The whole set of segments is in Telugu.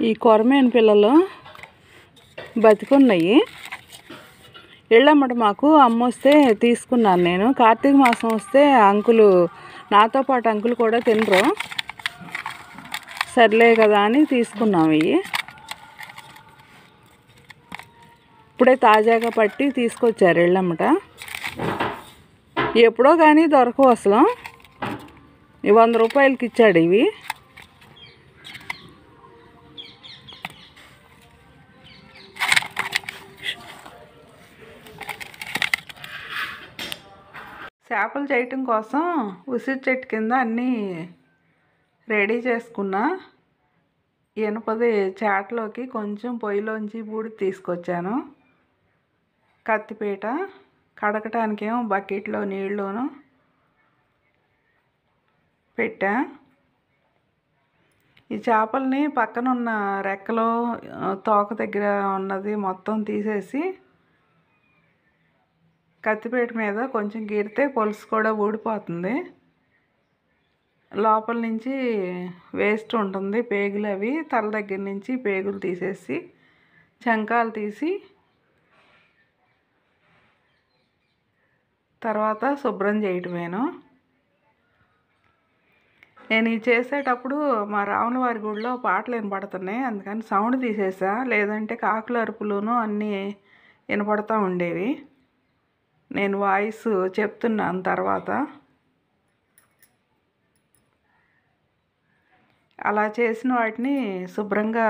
ఈ కొరమేను పిల్లలు బతికున్నాయి. ఎళ్ళమ్మట మాకు అమ్మొస్తే తీసుకున్నాను నేను. కార్తీక మాసం వస్తే అంకులు నాతో పాటు అంకులు కూడా తినరు, సర్లే కదా అని తీసుకున్నాము. ఇవి ఇప్పుడే తాజాగా పట్టి తీసుకొచ్చారు ఎళ్ళమ్మట. ఎప్పుడో కానీ దొరకవు అసలు. 100 రూపాయలకి ఇచ్చాడు ఇవి. చేపలు చేయటం కోసం ఉసిరి చెట్టు కింద అన్నీ రెడీ చేసుకున్నా. ఇనుపది చాటలోకి కొంచెం పొయ్యిలోంచి బూడి తీసుకొచ్చాను. కత్తిపీట కడగటానికేమో బకెట్లో నీళ్ళలోను పెట్టా. ఈ చేపల్ని పక్కన ఉన్న రెక్కలో తోక దగ్గర ఉన్నది మొత్తం తీసేసి కత్తిపీట మీద కొంచెం గీరితే పులుసు కూడా ఊడిపోతుంది. లోపల నుంచి వేస్ట్ ఉంటుంది, పేగులు. అవి తల దగ్గర నుంచి పేగులు తీసేసి చంకాలు తీసి తర్వాత శుభ్రం చేయటమేను. నేను ఇది చేసేటప్పుడు మా రాముల వారి గుడిలో పాటలు వినపడుతున్నాయి, అందుకని సౌండ్ తీసేసా. లేదంటే కాకుల అరుపులును అన్నీ వినపడుతూ ఉండేవి. నేను వాయిస్ చెప్తున్నాను తర్వాత. అలా చేసిన వాటిని శుభ్రంగా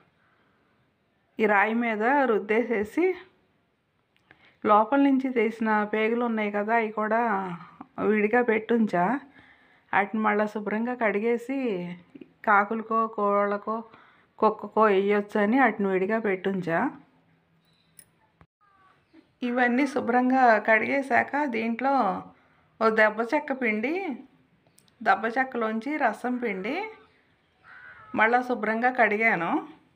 ఈ రాయి మీద రుద్దేసేసి లోపల నుంచి తీసిన పేగులు ఉన్నాయి కదా, అవి కూడా విడిగా పెట్టుంచా. వాటిని మళ్ళీ శుభ్రంగా కడిగేసి కాకులకో కోళ్ళకో కుక్కకో వేయొచ్చు అని వాటిని విడిగా పెట్టుంచా. ఇవన్నీ శుభ్రంగా కడిగేశాక దీంట్లో ఓ దెబ్బ చెక్క పిండి, దెబ్బ చెక్కలోంచి రసం పిండి మళ్ళీ శుభ్రంగా కడిగాను.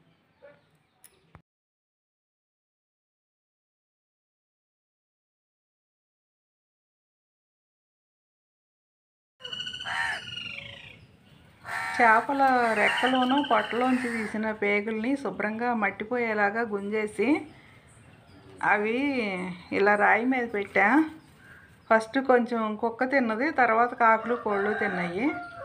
చేపల రెక్కలోనూ పొట్టలోంచి తీసిన పేగుల్ని శుభ్రంగా మట్టిపోయేలాగా గుంజేసి అవి ఇలా రాయి మీద పెట్టా. ఫస్ట్ కొంచెం కుక్క తిన్నది, తర్వాత కాకులు కోళ్ళు తిన్నాయి.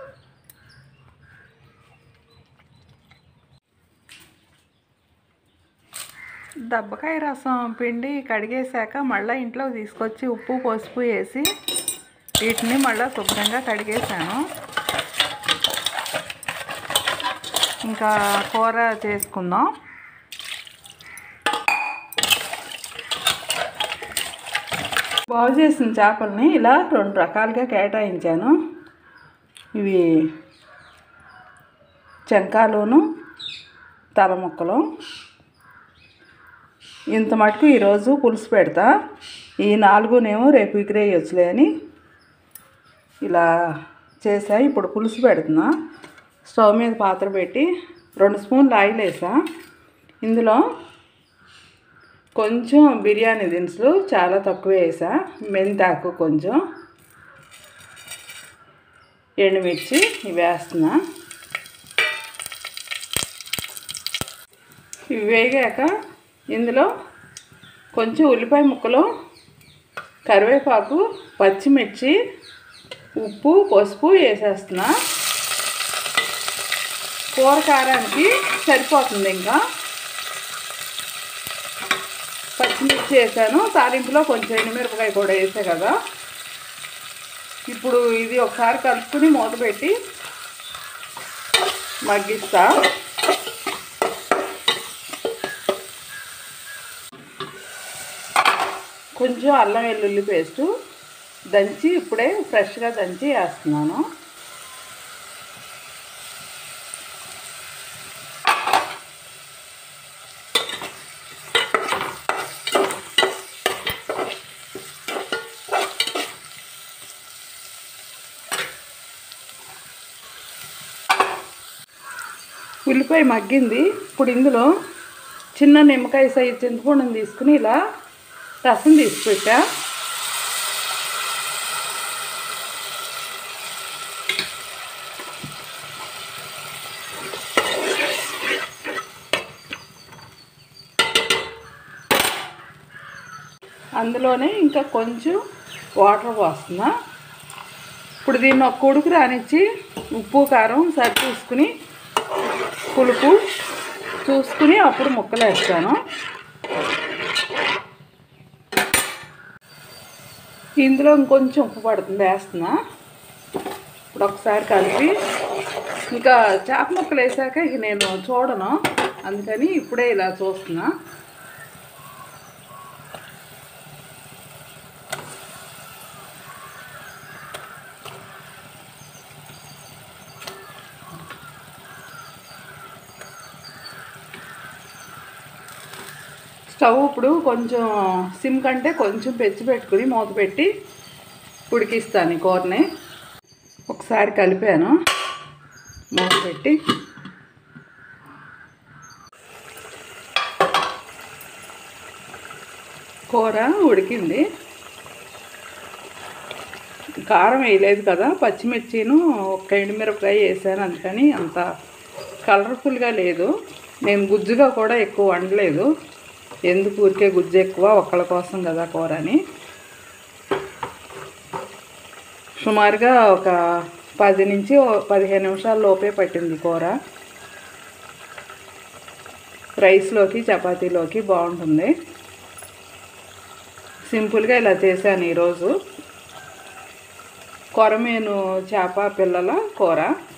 దబ్బకాయ రసం పిండి కడిగేశాక మళ్ళీ ఇంట్లో తీసుకొచ్చి ఉప్పు పసుపు వేసి వీటిని మళ్ళీ శుభ్రంగా కడిగేసాను. ఇంకా కూర చేసుకుందాం. బాగు చేసిన చేపల్ని ఇలా 2 రకాలుగా కేటాయించాను. ఇవి చెంకాలును తల ముక్కలు. ఇంత మటుకు ఈరోజు పులుసు పెడతా. ఈ 4నేమో రేపు విసిరేయొచ్చులే అని ఇలా చేసా. ఇప్పుడు పులుసు పెడుతున్నా. స్టవ్ మీద పాత్ర పెట్టి 2 స్పూన్లు ఆయిల్ వేసా. ఇందులో కొంచెం బిర్యానీ దినుసులు చాలా తక్కువ వేసా. మెంతాకు కొంచెం, ఎండుమిర్చి ఇవి వేస్తున్నా. ఇవి వేగాక ఇందులో కొంచెం ఉల్లిపాయ ముక్కలు, కరివేపాకు, పచ్చిమిర్చి, ఉప్పు పసుపు వేసేస్తున్నా. కూర కారానికి సరిపోతుంది. ఇంకా పచ్చిమిర్చి వేసాను. తాలింపులో కొంచెం ఎండుమిరపకాయ కూడా వేసా కదా. ఇప్పుడు ఇది ఒకసారి కలుపుకుని మూత పెట్టి మగ్గిస్తా. కొంచెం అల్లం వెల్లుల్లి పేస్టు దంచి ఇప్పుడే ఫ్రెష్గా దంచి వేస్తున్నాను. ఉల్లిపాయ మగ్గింది. ఇప్పుడు ఇందులో చిన్న నిమ్మకాయ సైజు చింతపండుని తీసుకుని ఇలా రసం తీసి పెట్టా. అందులోనే ఇంకా కొంచెం వాటర్ పోస్తున్నా. ఇప్పుడు దీన్ని ఒక ఉడుకు రానిచ్చి ఉప్పు కారం సరి చూసుకుని పులుపు చూసుకుని అప్పుడు ముక్కలు వేస్తాను. ఇందులో ఇంకొంచెం ఉప్పు పడుతుంది వేస్తున్నా. ఇప్పుడు ఒకసారి కలిపి ఇంకా చేప ముక్కలు వేసాక ఇక నేను చూడను, అందుకని ఇప్పుడే ఇలా చూస్తున్నా. స్టవ్ ఇప్పుడు కొంచెం సిమ్ కంటే కొంచెం పెంచి పెట్టుకుని మూత పెట్టి ఉడికిస్తాను ఈ కూరని. ఒకసారి కలిపాను, మూత పెట్టి కూర ఉడికింది. కారం వేయలేదు కదా, పచ్చిమిర్చిను ఒక ఎండుమిరపకాయ వేసాను, అందుకని అంత కలర్ఫుల్గా లేదు. నేను గుజ్జుగా కూడా ఎక్కువ వండలేదు, ఎందుకు ఊరికే గుజ్జు ఎక్కువ ఒక్కళ్ళ కోసం కదా కూర అని. సుమారుగా ఒక 10 నుంచి 15 నిమిషాల లోపే పట్టింది కూర. రైస్లోకి చపాతీలోకి బాగుంటుంది. సింపుల్గా ఇలా చేశాను ఈరోజు కొరమేను చేప పిల్లల కూర.